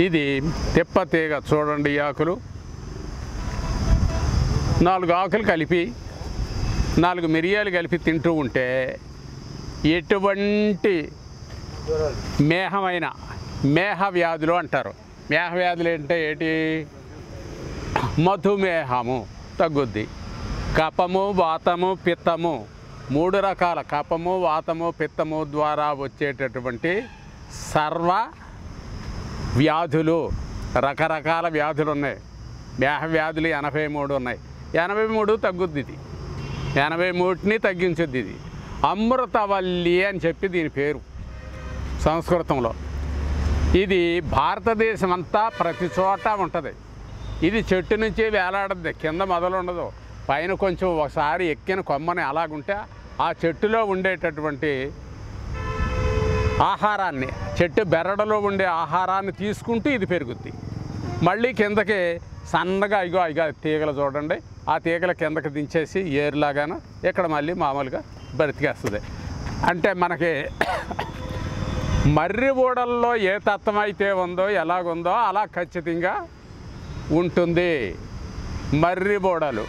ఇది తిప్పతీగ చూడండి. ఈ ఆకులు 4 ఆకులు కలిపి 4 మిరియాలు కలిపి తింటూ ఉంటే ఎటువంటి మేహమైన మేహ వ్యాధులు అంటారు. మేహ వ్యాధులు అంటే ఏంటి? మధుమేహము తగ్గుద్ది. కఫము, వాతము, పిత్తము 3 రకాల కఫము, వాతము, పిత్తము ద్వారా వచ్చేటటువంటి సర్వ వ్యాధులు, రకరకాల వ్యాధులు ఉన్నాయి. మేహ వ్యాధులు 83 ఉన్నాయి. 83 తగ్గుద్ది. ఇది 83ని తగ్గించుద్ది. ఇది అమృతవల్లి అని చెప్పి దీని పేరు సంస్కృతంలో. ఇది భారతదేశం అంతా ప్రతి చోట ఉంటుంది. ఇది చెట్టు నుంచి వేలాడద్ది, కింద మొదలు ఉండదు. పైన కొంచెం ఒకసారి ఎక్కిన కొమ్మని అలాగుంటే ఆ చెట్టులో ఉండేటటువంటి ఆహారాన్ని, చెట్టు బెరడులో ఉండే ఆహారాన్ని తీసుకుంటూ ఇది పెరుగుద్ది. మళ్ళీ కిందకి సన్నగా ఇగో తీగలు చూడండి, ఆ తీగల కిందకి దించేసి ఏరులాగాను ఇక్కడ మళ్ళీ మామూలుగా బ్రతికేస్తుంది. అంటే మనకి మర్రి ఊడల్లో ఏ తత్వం అయితే ఉందో, ఎలాగుందో అలా ఖచ్చితంగా ఉంటుంది మర్రి బోడలు.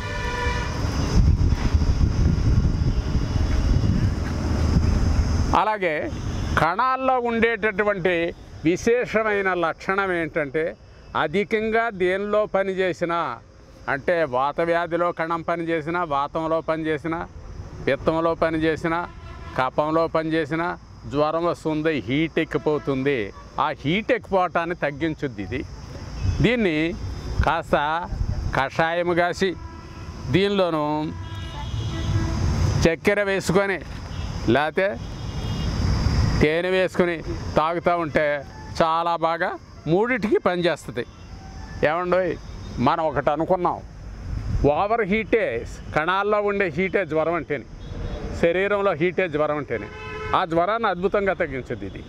అలాగే కణాల్లో ఉండేటటువంటి విశేషమైన లక్షణం ఏంటంటే, అధికంగా దేనిలో పనిచేసినా, అంటే వాత వ్యాధిలో కణం పనిచేసిన, వాతంలో పనిచేసిన, పిత్తంలో పనిచేసిన, కఫంలో పనిచేసిన జ్వరం వస్తుంది, హీట్ ఎక్కిపోతుంది. ఆ హీట్ ఎక్కిపోవటాన్ని తగ్గించుద్ది ఇది. దీన్ని కాస్త కషాయం కాసి దీనిలోనూ చక్కెర వేసుకొని లేకపోతే తేనె వేసుకొని తాగుతూ ఉంటే చాలా బాగా మూడిటికి పనిచేస్తుంది. ఏమండో మనం ఒకటి అనుకున్నాం, ఓవర్ హీటే కణాల్లో ఉండే హీటే జ్వరం అంటేనే, శరీరంలో హీటే జ్వరం అంటేనే. ఆ జ్వరాన్ని అద్భుతంగా తగ్గించుద్ది ఇది.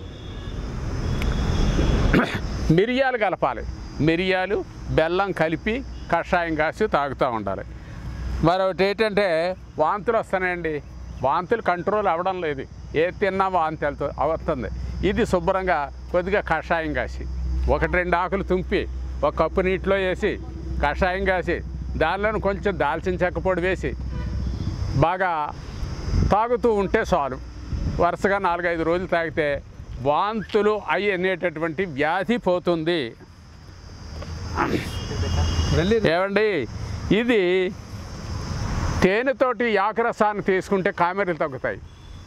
మిరియాలు కలపాలి. మిరియాలు బెల్లం కలిపి కషాయం కాసి తాగుతూ ఉండాలి. మరొకటి ఏంటంటే వాంతులు వస్తున్నాయండి, వాంతులు కంట్రోల్ అవ్వడం లేదు, ఏ తిన్నా వాంతి అవుతుంది. ఇది శుభ్రంగా కొద్దిగా కషాయం కాసి 1-2 ఆకులు తుంపి 1 కప్పు నీటిలో వేసి కషాయం కాసి దానిలో కొంచెం దాల్చిన చెక్క పొడి వేసి బాగా తాగుతూ ఉంటే చాలు. వరుసగా 4-5 రోజులు తాగితే వాంతులు అవి అనేటటువంటి వ్యాధి పోతుంది. ఏమండి, ఇది తేనెతోటి ఆకురసాన్ని తీసుకుంటే కామెరీలు తగ్గుతాయి.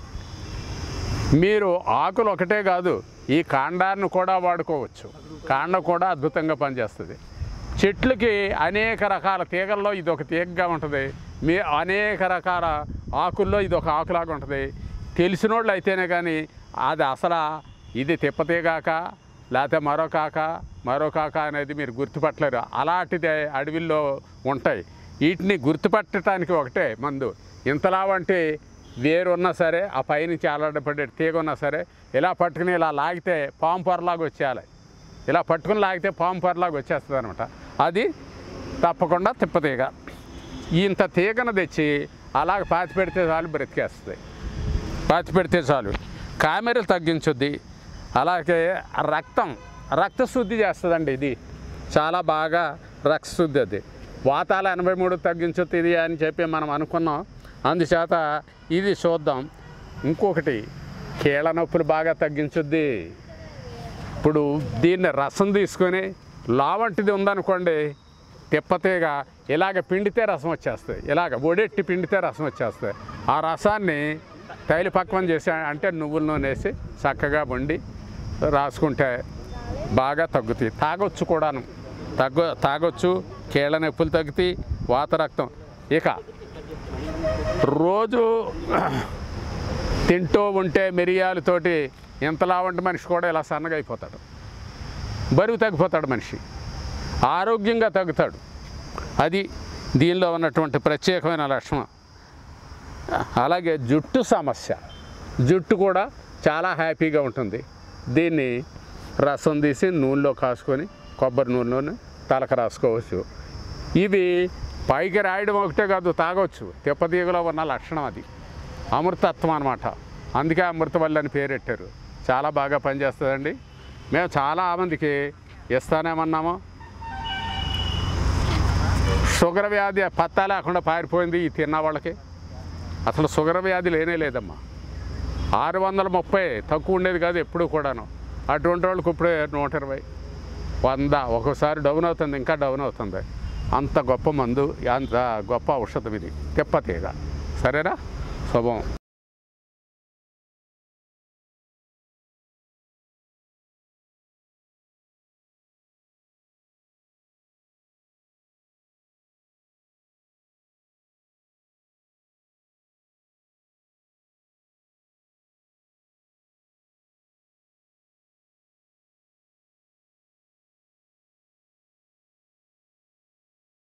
మీరు ఆకులు ఒకటే కాదు, ఈ కాండాన్ని కూడా వాడుకోవచ్చు. కాండం కూడా అద్భుతంగా పనిచేస్తుంది. చెట్లకి అనేక రకాల తీగల్లో ఇది ఒక తీగగా ఉంటుంది, అనేక రకాల ఆకుల్లో ఇది ఒక ఆకులాగా ఉంటుంది. తెలిసిన వాళ్ళు అయితేనే కానీ అది అసలు ఇది తిప్పతీగాక లేకపోతే మరో కాక అనేది మీరు గుర్తుపట్టలేరు. అలాంటిదే అడవిల్లో ఉంటాయి. వీటిని గుర్తుపట్టడానికి ఒకటే మందు. ఇంతలా వంటి వేరున్నా సరే, ఆ పైనుంచి ఆలాడపడే తీగ ఉన్నా సరే, ఇలా పట్టుకుని ఇలా లాగితే పాము పొరలాగా వచ్చేయాలి. ఇలా పట్టుకుని లాగితే పాము పొరలాగా వచ్చేస్తుంది అనమాట. అది తప్పకుండా తిప్పతీగ. ఇంత తీగను తెచ్చి అలాగ పాతి పెడితే చాలు, బ్రతికేస్తుంది. పాతి పెడితే చాలు, కామెరీలు తగ్గించుద్ది. అలాగే రక్తశుద్ధి చేస్తుందండి. ఇది చాలా బాగా రక్తశుద్ధి. అది వాతాలు 83 తగ్గించుద్ది ఇది అని చెప్పి మనం అనుకున్నాం. అందుచేత ఇది చూద్దాం. ఇంకొకటి కీళ్ళ నొప్పులు బాగా తగ్గించుద్ది. ఇప్పుడు దీన్ని రసం తీసుకొని లావంటిది ఉందనుకోండి, తిప్పతీగ ఇలాగ పిండితే రసం వచ్చేస్తుంది. ఇలాగ ఒడెట్టి పిండితే రసం వచ్చేస్తుంది. ఆ రసాన్ని తైలపక్వం చేసి, అంటే నువ్వుల నూనె వేసి చక్కగా వండి రాసుకుంటే బాగా తగ్గుతాయి. తాగొచ్చు కూడాను, తాగొచ్చు. కీళ్ళ నొప్పులు తగ్గుతాయి, వాత రక్తం. ఇక రోజు తింటూ ఉంటే మిరియాలతోటి ఇంతలా వంటి మనిషి కూడా ఇలా సన్నగా అయిపోతాడు, బరువు తగ్గిపోతాడు, మనిషి ఆరోగ్యంగా తగ్గుతాడు. అది దీనిలో ఉన్నటువంటి ప్రత్యేకమైన లక్షణం. అలాగే జుట్టు సమస్య, జుట్టు కూడా చాలా హ్యాపీగా ఉంటుంది. దీన్ని రసం తీసి నూనెలో కాసుకొని కొబ్బరి నూనెలోనే తలకు రాసుకోవచ్చు. ఇవి పైకి రాయడం ఒకటే కాదు, తాగొచ్చు. తిప్పతీగలో ఉన్న లక్షణం అది, అమృతత్వం అన్నమాట. అందుకే అమృతవల్లి అని పేరెట్టారు. చాలా బాగా పనిచేస్తుందండి. మేము చాలా మందికి ఇస్తానేమన్నాము. షుగర్ వ్యాధి పత్తా లేకుండా పారిపోయింది ఈ తిన్న వాళ్ళకి. అసలు షుగర్ వ్యాధి లేనే లేదమ్మా. 630 తక్కువ ఉండేది కాదు ఎప్పుడు కూడాను. అటువంటి వాళ్ళకి ఇప్పుడే 120, 100 ఒక్కోసారి డౌన్ అవుతుంది, ఇంకా డౌన్ అవుతుంది. అంత గొప్ప మందు, అంత గొప్ప ఔషధం ఇది తిప్పతీగ. సరేనా? శుభం.